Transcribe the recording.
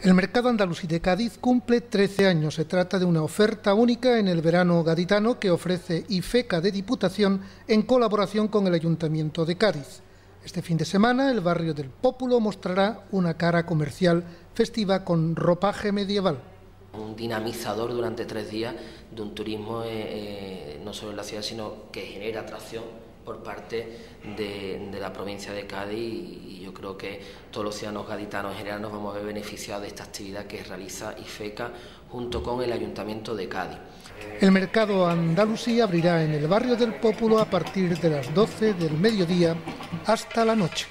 El mercado andalusí de Cádiz cumple 13 años. Se trata de una oferta única en el verano gaditano que ofrece IFECA de Diputación en colaboración con el Ayuntamiento de Cádiz. Este fin de semana el barrio del Pópulo mostrará una cara comercial festiva con ropaje medieval. Un dinamizador durante 3 días de un turismo no solo en la ciudad, sino que genera atracción por parte de la provincia de Cádiz, y yo creo que todos los ciudadanos gaditanos en general nos vamos a ver beneficiados de esta actividad que realiza IFECA junto con el Ayuntamiento de Cádiz. El mercado andalusí abrirá en el barrio del Pópulo a partir de las 12 del mediodía hasta la noche.